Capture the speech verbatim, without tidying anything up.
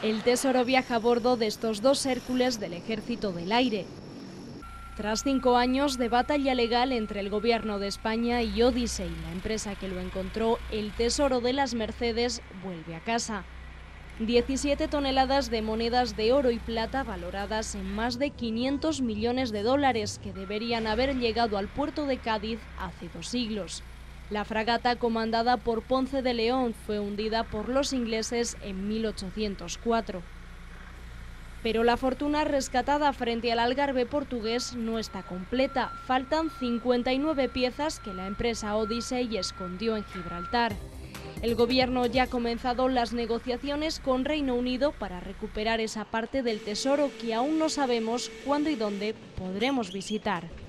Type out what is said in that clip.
El Tesoro viaja a bordo de estos dos Hércules del Ejército del Aire. Tras cinco años de batalla legal entre el Gobierno de España y Odyssey, la empresa que lo encontró, el Tesoro de las Mercedes vuelve a casa. diecisiete toneladas de monedas de oro y plata valoradas en más de quinientos millones de dólares que deberían haber llegado al puerto de Cádiz hace dos siglos. La fragata, comandada por Ponce de León, fue hundida por los ingleses en mil ochocientos cuatro. Pero la fortuna rescatada frente al Algarve portugués no está completa. Faltan cincuenta y nueve piezas que la empresa Odyssey escondió en Gibraltar. El gobierno ya ha comenzado las negociaciones con Reino Unido para recuperar esa parte del tesoro que aún no sabemos cuándo y dónde podremos visitar.